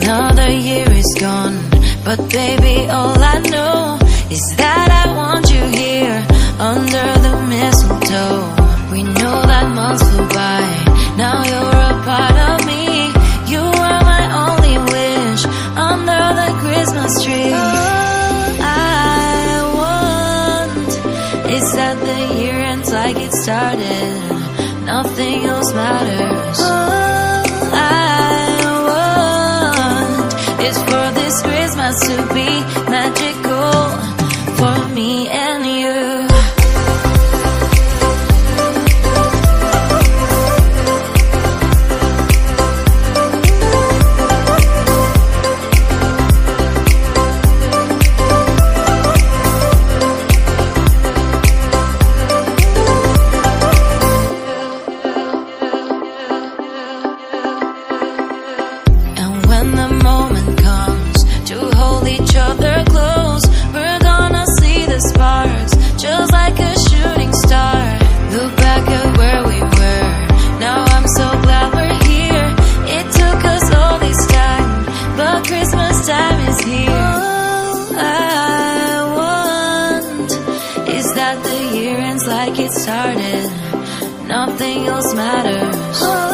Another year is gone, but baby, all I know is that I want you here under the mistletoe. We know that months flew by, now you're a part of me. You are my only wish under the Christmas tree. All I want is that the year ends like it started, nothing else matters. All I want is for this Christmas to be magical for me and you. When the moment comes to hold each other close, we're gonna see the sparks, just like a shooting star. Look back at where we were, now I'm so glad we're here. It took us all this time, but Christmas time is here. All I want is that the year ends like it started, nothing else matters.